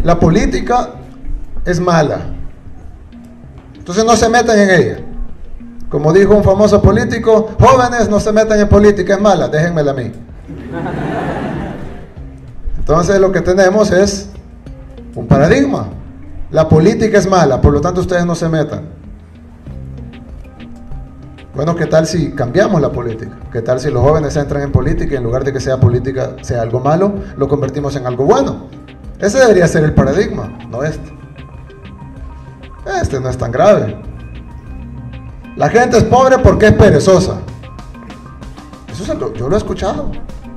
la política es mala. Entonces no se metan en ella. Como dijo un famoso político, jóvenes, no se metan en política, es mala, déjenmela a mí. Entonces lo que tenemos es un paradigma. La política es mala, por lo tanto ustedes no se metan. Bueno, ¿qué tal si cambiamos la política? ¿Qué tal si los jóvenes entran en política y en lugar de que sea política sea algo malo, lo convertimos en algo bueno? Ese debería ser el paradigma, no este. Este no es tan grave. La gente es pobre porque es perezosa. Eso yo lo he escuchado.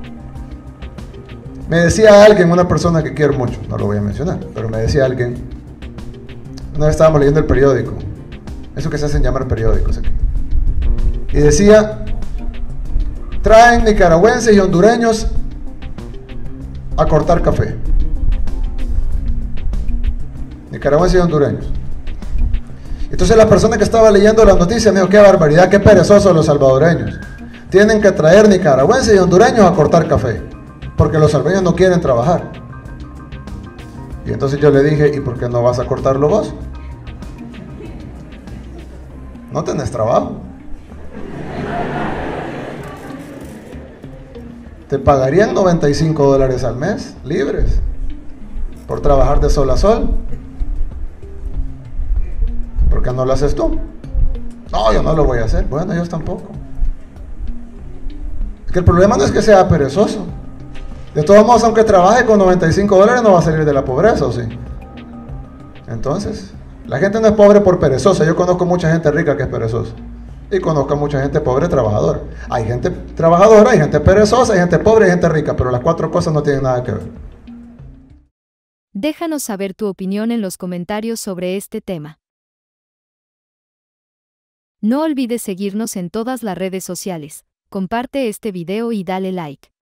Me decía alguien, una persona que quiero mucho, no lo voy a mencionar, pero me decía alguien, una vez estábamos leyendo el periódico, eso que se hacen llamar periódicos aquí, y decía, traen nicaragüenses y hondureños a cortar café. Nicaragüenses y hondureños. Entonces la persona que estaba leyendo la noticia me dijo, qué barbaridad, qué perezosos los salvadoreños. Tienen que traer nicaragüenses y hondureños a cortar café, porque los salvadoreños no quieren trabajar. Y entonces yo le dije, ¿y por qué no vas a cortarlo vos? No tenés trabajo. Te pagarían $95 al mes, libres, por trabajar de sol a sol. ¿Por qué no lo haces tú? No, yo no lo voy a hacer. Bueno, ellos tampoco. Es que el problema no es que sea perezoso. De todos modos, aunque trabaje con $95, no va a salir de la pobreza, ¿o sí? Entonces, la gente no es pobre por perezosa. Yo conozco mucha gente rica que es perezosa. Y conozco mucha gente pobre trabajadora. Hay gente trabajadora, hay gente perezosa, hay gente pobre y gente rica, pero las cuatro cosas no tienen nada que ver. Déjanos saber tu opinión en los comentarios sobre este tema. No olvides seguirnos en todas las redes sociales. Comparte este video y dale like.